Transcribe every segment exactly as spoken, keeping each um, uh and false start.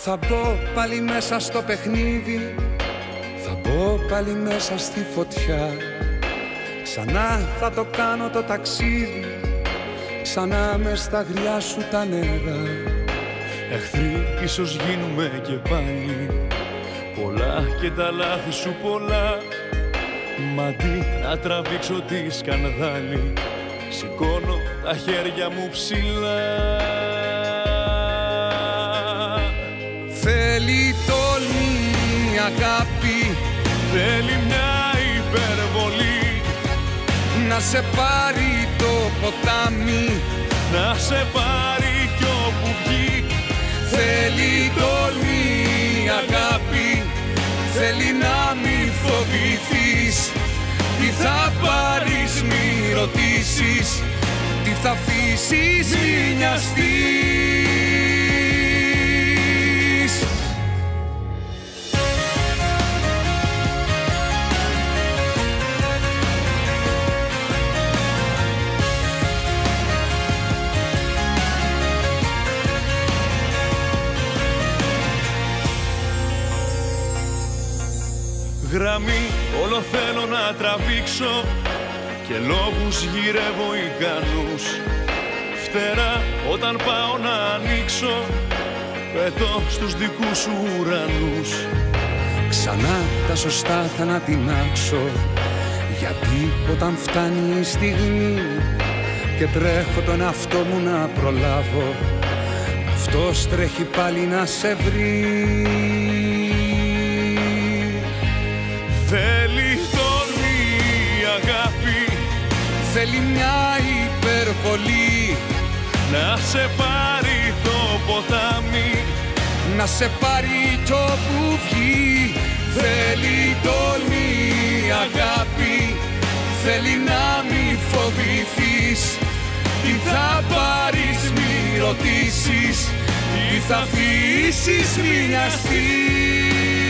Θα μπω πάλι μέσα στο παιχνίδι, θα μπω πάλι μέσα στη φωτιά. Ξανά θα το κάνω το ταξίδι, ξανά μες στα γριά σου τα νερά. Εχθροί ίσως γίνουμε και πάλι, πολλά και τα λάθη σου πολλά. Μ' αντί να τραβήξω τη σκανδάλη, σηκώνω τα χέρια μου ψηλά. Θέλει τόλμη αγάπη, θέλει μια υπερβολή, να σε πάρει το ποτάμι, να σε πάρει κι όπου βγει. Θέλει τόλμη αγάπη, θέλει να μη φοβηθείς. Τι θα πάρεις μη ρωτήσεις, τι θα αφήσεις μη νοιαστείς. Γραμμή όλο θέλω να τραβήξω και λόγους γυρεύω ικανούς. Φτερά όταν πάω να ανοίξω, πετώ στους δικούς σου ουρανούς. Ξανά τα σωστά θα να τεινάξω, γιατί όταν φτάνει η στιγμή και τρέχω τον εαυτό μου να προλάβω, αυτός τρέχει πάλι να σε βρει. Θέλει τόλμη αγάπη, θέλει μια υπερβολή, να σε πάρει το ποτάμι, να σε πάρει κι όπου βγει. Θέλει τόλμη αγάπη, θέλει να μη φοβηθείς. Τι θα πάρεις μη ρωτήσεις, τι θα αφήσεις μη νοιαστείς.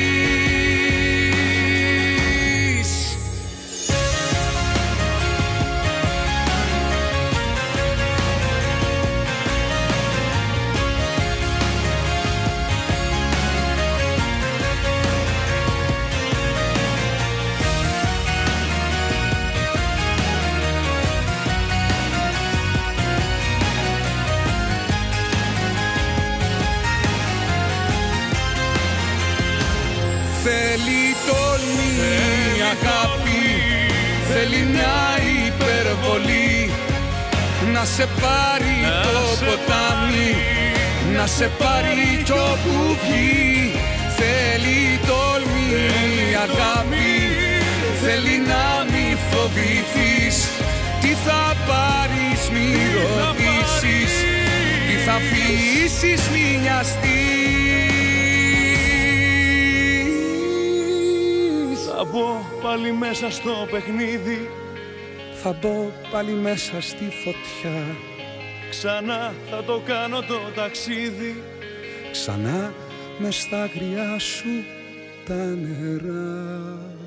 Θέλει τόλμη αγάπη, θέλει μια υπερβολή, να σε πάρει να το σε ποτάμι, πάρει, να σε πάρει κι όπου βγει. Θέλει τόλμη αγάπη, θέλει να μη φοβηθείς. Τι θα πάρεις μη ρωτήσεις, τι θα αφήσεις μη νοιαστείς. Θα μπω πάλι μέσα στο παιχνίδι, θα μπω πάλι μέσα στη φωτιά. ξανά θα το κάνω το ταξίδι, ξανά μες στα αγριά σου τα νερά.